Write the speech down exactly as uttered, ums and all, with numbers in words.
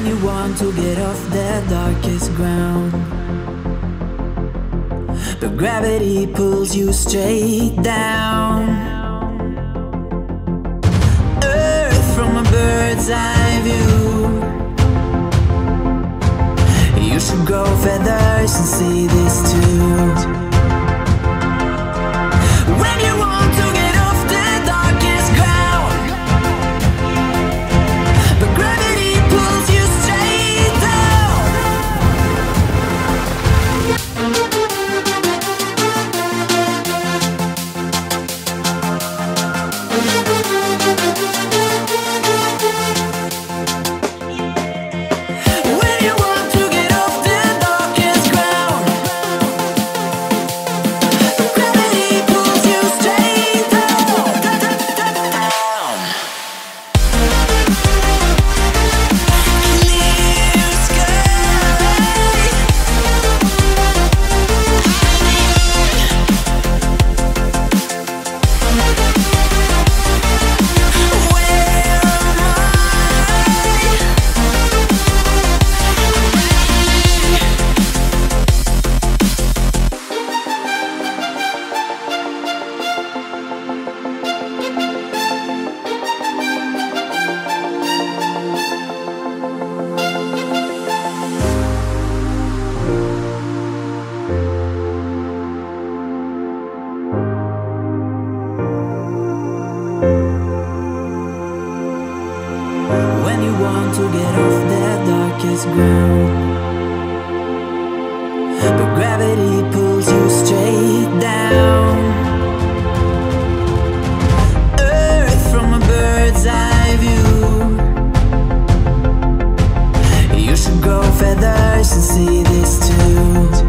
When you want to get off the darkest ground, but gravity pulls you straight down. Earth from a bird's eye view. You should grow feathers and see this too. When you want to get off the darkest ground, but gravity pulls you straight down. When you want to get off the darkest ground, but gravity pulls you straight down. Clear sky. Where am When you want to get off the darkest ground, but gravity pulls you straight down. Earth from a bird's eye view. You should grow feathers and see this too.